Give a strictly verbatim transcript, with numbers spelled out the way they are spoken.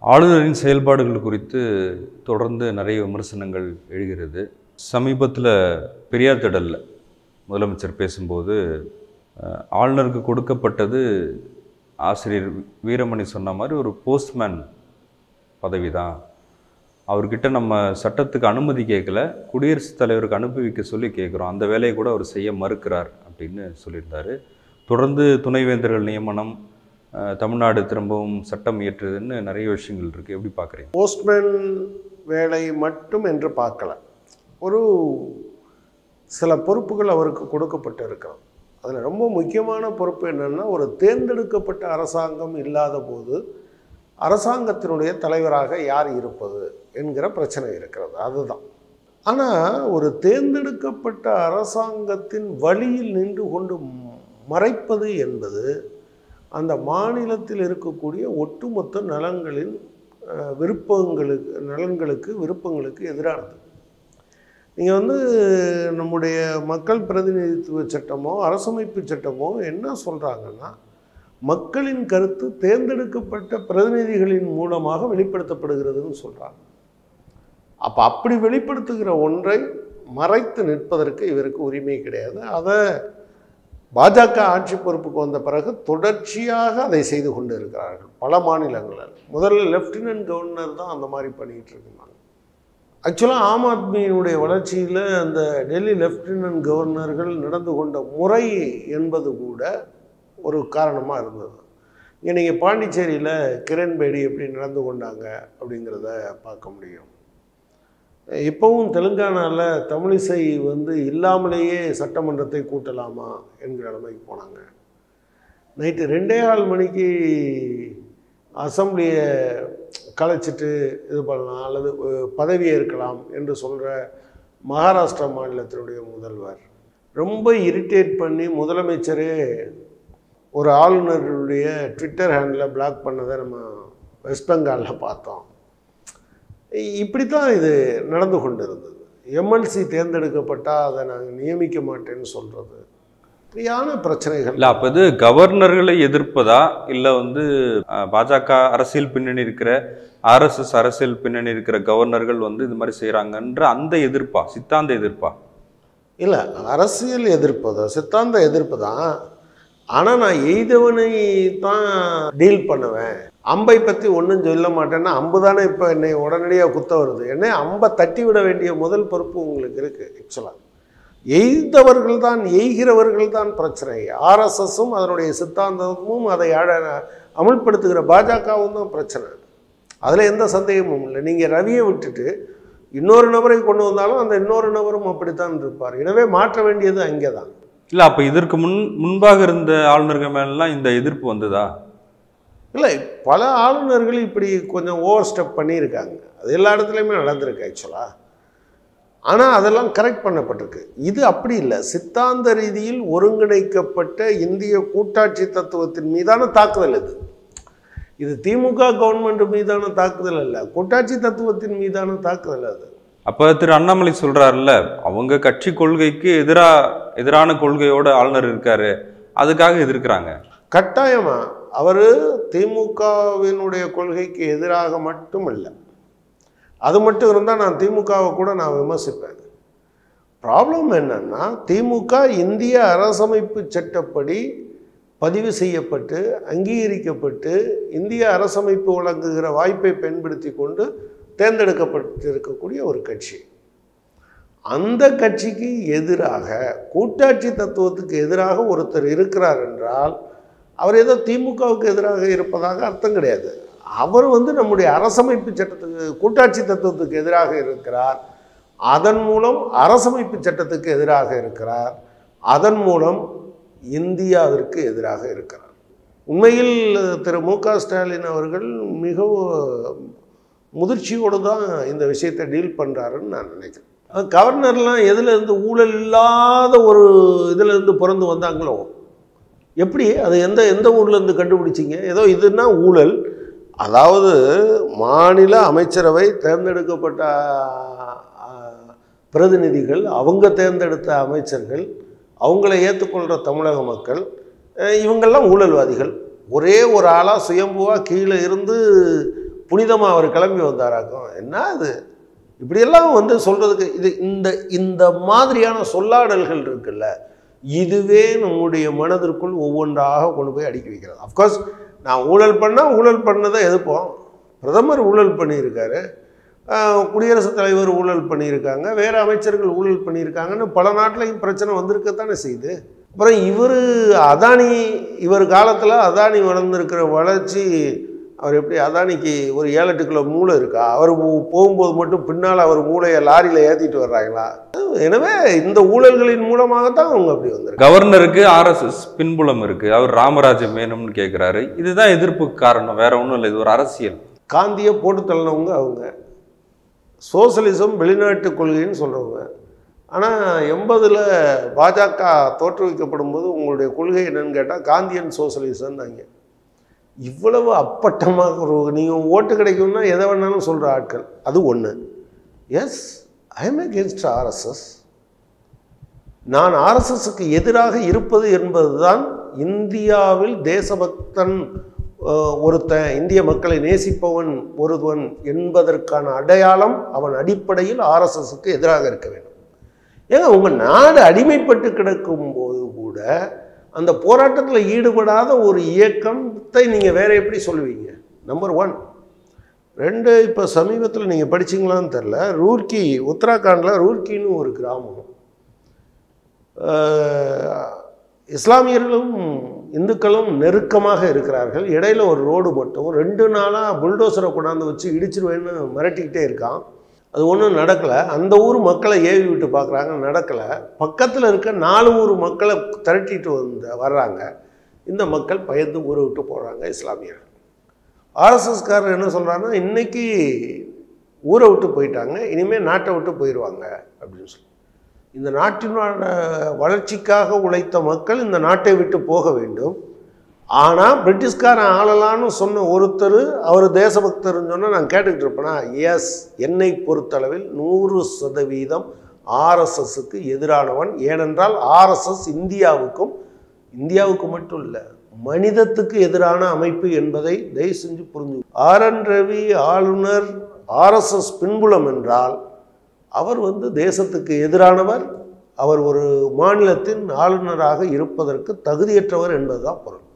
ஆளுநரின் செயல்பாடுகள் குறித்து தொடர்ந்து நிறைய விமர்சனங்கள் எழுகிறது. சமீபத்தில் பெரியார் திடலில் முதலமைச்சர் பேசும்போது ஆளுநருக்கு கொடுக்கப்பட்டது ஆசிரியர் வீரமணி சொன்ன மாதிரி ஒரு போஸ்ட்மேன் பதவி தான். அவர்கிட்ட நம்ம சட்டத்துக்கு அனுமதி கேட்கல, குடியரசுத் தலைவருக்கு அனுப்பி வைக்க சொல்லி கேட்குறோம், அந்த வேலையை கூட அவர் செய்ய மறுக்கிறார் அப்படின்னு சொல்லியிருந்தார். தொடர்ந்து துணைவேந்தர்கள் நியமனம், தமிழ்நாடு திரும்பவும் சட்டம் இயற்றுதுன்னு நிறைய விஷயங்கள் இருக்குது. எப்படி பார்க்குறீங்க? போஸ்ட்மேன் வேலை மட்டும் என்று பார்க்கல, ஒரு சில பொறுப்புகள் அவருக்கு கொடுக்கப்பட்டு இருக்கிறோம். அதில் ரொம்ப முக்கியமான பொறுப்பு என்னென்னா, ஒரு தேர்ந்தெடுக்கப்பட்ட அரசாங்கம் இல்லாத போது அரசாங்கத்தினுடைய தலைவராக யார் இருப்பது என்கிற பிரச்சனை இருக்கிறது. அதுதான். ஆனால் ஒரு தேர்ந்தெடுக்கப்பட்ட அரசாங்கத்தின் வழியில் நின்று கொண்டு மறைப்பது என்பது அந்த மாநிலத்தில் இருக்கக்கூடிய ஒட்டுமொத்த நலன்களின் விருப்பங்களுக்கு நலன்களுக்கு விருப்பங்களுக்கு எதிரானது. நீங்கள் வந்து நம்முடைய மக்கள் பிரதிநிதித்துவ சட்டமோ அரசமைப்பு சட்டமோ என்ன சொல்கிறாங்கன்னா, மக்களின் கருத்து தேர்ந்தெடுக்கப்பட்ட பிரதிநிதிகளின் மூலமாக வெளிப்படுத்தப்படுகிறதுன்னு சொல்கிறாங்க. அப்போ அப்படி வெளிப்படுத்துகிற ஒன்றை மறைத்து நிற்பதற்கு இவருக்கு உரிமை கிடையாது. அதை பாஜக ஆட்சி பொறுப்புக்கு வந்த பிறகு தொடர்ச்சியாக அதை செய்து கொண்டு இருக்கிறார்கள் பல மாநிலங்களில். முதல்ல லெஃப்டினன்ட் கவர்னர் தான் அந்த மாதிரி பண்ணிகிட்டு இருந்தாங்க. ஆக்சுவலாக ஆம் ஆத்மியினுடைய வளர்ச்சியில் அந்த டெல்லி லெஃப்டினன்ட் கவர்னர்கள் நடந்து கொண்ட முறை என்பது கூட ஒரு காரணமாக இருந்தது. இங்கே நீங்கள் பாண்டிச்சேரியில் கிரண் பேடி எப்படி நடந்து கொண்டாங்க அப்படிங்கிறத பார்க்க முடியும். இப்போவும் தெலுங்கானாவில் தமிழிசை வந்து இல்லாமலேயே சட்டமன்றத்தை கூட்டலாமா என்கிற நிலைமைக்கு போனாங்க. நைட்டு ரெண்டே கால் மணிக்கு அசம்பிளியை கலைச்சிட்டு இது பண்ணலாம் அல்லது பதவியே இருக்கலாம் என்று சொல்கிற மகாராஷ்டிரா மாநிலத்தினுடைய முதல்வர் ரொம்ப இரிட்டேட் பண்ணி முதலமைச்சரே ஒரு ஆளுநருடைய ட்விட்டர் ஹேண்டில் பிளாக் பண்ணதை நம்ம வெஸ்ட் பெங்காலில் பார்த்தோம். இப்படித்தான் இது நடந்து கொண்டு இருந்தது. எம்எல்சி தேர்ந்தெடுக்கப்பட்டால் அதை நாங்கள் நியமிக்க மாட்டேன்னு சொல்கிறது இப்படியான பிரச்சனைகள். இல்லை, அப்போ இது கவர்னர்களை எதிர்ப்பதா இல்லை வந்து பாஜக அரசியல் பின்னணி இருக்கிற ஆர்எஸ்எஸ் அரசியல் பின்னணி இருக்கிற கவர்னர்கள் வந்து இது மாதிரி செய்கிறாங்கன்ற அந்த எதிர்ப்பா, சித்தாந்த எதிர்ப்பா? இல்லை, அரசியல் எதிர்ப்பு தான், சித்தாந்த எதிர்ப்பு தான். ஆனால் நான் எய்தவனை தான் டீல் பண்ணுவேன், அம்பை பற்றி ஒன்றும் சொல்ல மாட்டேன்னா அம்பு தானே இப்போ என்னை உடனடியாக குத்த வருது. என்னை அம்பை தட்டி விட வேண்டிய முதல் பொறுப்பு உங்களுக்கு இருக்குது. ஆக்சுவலாக எய்தவர்கள் தான், எய்கிறவர்கள் தான் பிரச்சனை. ஆர்எஸ்எஸும் அதனுடைய சித்தாந்தமும் அதை அமல்படுத்துகிற பாஜகவும் தான் பிரச்சனை. அதில் எந்த சந்தேகமும் இல்லை. நீங்கள் ரவியை விட்டுட்டு இன்னொரு நபரை கொண்டு வந்தாலும் அந்த இன்னொரு நபரும் அப்படித்தான் இருப்பார். எனவே மாற்ற வேண்டியது அங்கே தான். இல்லை, அப்போ இதற்கு முன் முன்பாக இருந்த ஆளுநர்கள் மேலாம் இந்த எதிர்ப்பு வந்ததா? இல்லை, பல ஆளுநர்கள் இப்படி கொஞ்சம் ஓவர் ஸ்டெப் பண்ணியிருக்காங்க. அது எல்லா இடத்துலையுமே நடந்திருக்கு ஆக்சுவலாக. ஆனால் அதெல்லாம் கரெக்ட் பண்ணப்பட்டிருக்கு. இது அப்படி இல்லை. சித்தாந்த ரீதியில் ஒருங்கிணைக்கப்பட்ட இந்திய கூட்டாட்சி தத்துவத்தின் மீதான தாக்குதல் இது. இது திமுக கவர்மெண்ட் மீதான தாக்குதல் அல்ல, கூட்டாட்சி தத்துவத்தின் மீதான தாக்குதல் அது. அப்போ திரு அண்ணாமலை சொல்கிறாருல்ல, அவங்க கட்சி கொள்கைக்கு எதிராக எதிரான கொள்கையோட ஆளுநர் இருக்காரு, அதுக்காக எதிர்க்கிறாங்க. கட்டாயமாக அவர் திமுகவினுடைய கொள்கைக்கு எதிராக மட்டும் இல்லை. அது மட்டும் இருந்தால் நான் திமுகவை கூட நான் விமர்சிப்பேன். ப்ராப்ளம் என்னன்னா, திமுக இந்திய அரசமைப்பு சட்டப்படி பதிவு செய்யப்பட்டு அங்கீகரிக்கப்பட்டு இந்திய அரசமைப்பு வழங்குகிற வாய்ப்பை பயன்படுத்தி கொண்டு தேர்ந்தெடுக்கப்பட்டிருக்கக்கூடிய ஒரு கட்சி. அந்த கட்சிக்கு எதிராக, கூட்டாட்சி தத்துவத்துக்கு எதிராக ஒருத்தர் இருக்கிறார் என்றால் அவர் ஏதோ திமுகவுக்கு எதிராக இருப்பதாக அர்த்தம் கிடையாது. அவர் வந்து நம்முடைய அரசமைப்பு சட்டத்துக்கு, கூட்டாட்சி தத்துவத்துக்கு எதிராக இருக்கிறார். அதன் மூலம் அரசமைப்பு சட்டத்துக்கு எதிராக இருக்கிறார். அதன் மூலம் இந்தியாவிற்கு எதிராக இருக்கிறார். உண்மையில் திரு மு க ஸ்டாலின் அவர்கள் மிகவும் முதிர்ச்சியோடு தான் இந்த விஷயத்தை டீல் பண்ணுறாருன்னு நான் நினைக்கிறேன். கவர்னர்லாம் எதுலேருந்து ஊழல் இல்லாத ஒரு இதிலேருந்து பிறந்து வந்தாங்களோ, எப்படி அது எந்த எந்த ஊர்லேருந்து கண்டுபிடிச்சிங்க? ஏதோ இதுன்னா ஊழல். அதாவது மாநில அமைச்சரவை தேர்ந்தெடுக்கப்பட்ட பிரதிநிதிகள், அவங்க தேர்ந்தெடுத்த அமைச்சர்கள், அவங்கள ஏற்றுக்கொள்கிற தமிழக மக்கள், இவங்கெல்லாம் ஊழல்வாதிகள். ஒரே ஒரு ஆளாக சுயம்புவாக கீழே இருந்து புனிதமாக அவர் கிளம்பி வந்தாராக்கும். என்ன அது இப்படியெல்லாம் வந்து சொல்கிறதுக்கு இது இந்த இந்த மாதிரியான சொல்லாடல்கள் இருக்குல்ல, இதுவே நம்முடைய மனதிற்குள் ஒவ்வொன்றாக கொண்டு போய் அடுக்கி வைக்கிறது. அஃப்கோர்ஸ் நான் ஊழல் பண்ணால் ஊழல் பண்ணதை எதிர்ப்போம். பிரதமர் ஊழல் பண்ணியிருக்காரு, குடியரசுத் தலைவர் ஊழல் பண்ணியிருக்காங்க, வேறு அமைச்சர்கள் ஊழல் பண்ணியிருக்காங்கன்னு பல நாட்டிலையும் பிரச்சனை வந்திருக்கத்தானே செய்யுது. அப்புறம் இவர் அதானி, இவர் காலத்தில் அதானி வளர்ந்துருக்கிற வளர்ச்சி, அவர் எப்படி அதானிக்கு ஒரு ஏழு எட்டு கிலோ மூளை இருக்கா? அவர் போகும்போது மட்டும் பின்னால் அவர் மூளையை லாரியில் ஏற்றிட்டு வர்றாங்களா? எனவே இந்த ஊழல்களின் மூலமாகத்தான் அவங்க அப்படி வந்திருக்கு. கவர்னருக்கு ஆர்எஸ்எஸ் பின்புலம் இருக்கு, அவர் ராமராஜ்யம் வேணும்னு கேட்குறாரு. இதுதான் எதிர்ப்புக்கு காரணம், வேற ஒன்றும் இல்லை. இது ஒரு அரசியல். காந்தியை போட்டு தள்ளினவங்க அவங்க, சோசலிசம் வெளிநாட்டு கொள்கைன்னு சொல்கிறவங்க. ஆனால் எண்பதில் பாஜக தோற்றுவிக்கப்படும் போது உங்களுடைய கொள்கை என்னன்னு கேட்டால் காந்தியன் சோசலிசம்னாங்க. இவ்வளவு அப்பட்டமாக ஒரு நீங்கள் ஓட்டு கிடைக்கும்னா எதை வேணாலும் சொல்கிற ஆட்கள். அது ஒன்று. Yes, I am against RSS. நான் ஆர்எஸ்எஸ்க்கு எதிராக இருப்பது என்பது தான் இந்தியாவில் தேசபக்தன் ஒருத்தன், இந்திய மக்களை நேசிப்பவன் ஒருவன் என்பதற்கான அடையாளம் அவன் அடிப்படையில் ஆர்எஸ்எஸ்க்கு எதிராக இருக்க வேண்டும். ஏங்க உங்கள் நாடு அடிமைப்பட்டு கிடக்கும் போது கூட அந்த போராட்டத்தில் ஈடுபடாத ஒரு இயக்கத்தை நீங்கள் வேற எப்படி சொல்லுவீங்க? Number one. ரெண்டு, இப்போ சமீபத்தில் நீங்கள் படிச்சிங்களான்னு தெரில, ரூர்க்கி, உத்தராகண்டில் ரூர்க்கின்னு ஒரு கிராமம், இஸ்லாமியர்களும் இந்துக்களும் நெருக்கமாக இருக்கிறார்கள். இடையில ஒரு ரோடு மட்டும் ரெண்டு நாளாக புல்டோசரை கொண்டாந்து வச்சு இடிச்சிருவேன்னு மிரட்டிக்கிட்டே இருக்கான். அது ஒன்றும் நடக்கலை. அந்த ஊர் மக்களை ஏவி விட்டு பார்க்குறாங்க, நடக்கலை. பக்கத்தில் இருக்க நாலு ஊர் மக்களை திரட்டிட்டு வந்து வர்றாங்க. இந்த மக்கள் பயந்து ஊரை விட்டு போகிறாங்க இஸ்லாமியர்கள். ஆர்எஸ்எஸ்காரர் என்ன சொல்கிறாங்கன்னா, இன்றைக்கி ஊரை விட்டு போயிட்டாங்க, இனிமேல் நாட்டை விட்டு போயிடுவாங்க அப்படின்னு சொல்லி. இந்த நாட்டினோட வளர்ச்சிக்காக உழைத்த மக்கள் இந்த நாட்டை விட்டு போக வேண்டும். ஆனால் பிரிட்டிஷ்காரன் ஆளலான்னு சொன்ன ஒருத்தர் அவர் தேசபக்தர்னு சொன்னால் நான் கேட்டுக்கிட்டு இருப்பேனா? எஸ், என்னை பொறுத்தளவில் நூறு சதவீதம் ஆர்எஸ்எஸ்க்கு எதிரானவன். ஏனென்றால் ஆர்எஸ்எஸ் இந்தியாவுக்கும், இந்தியாவுக்கு மட்டும் இல்லை, மனிதத்துக்கு எதிரான அமைப்பு என்பதை தயவு செஞ்சு புரிஞ்சு. ஆர் என் ரவி ஆளுநர் ஆர்எஸ்எஸ் பின்புலம் என்றால் அவர் வந்து தேசத்துக்கு எதிரானவர், அவர் ஒரு மாநிலத்தின் ஆளுநராக இருப்பதற்கு தகுதியற்றவர் என்பதுதான் பொருள்.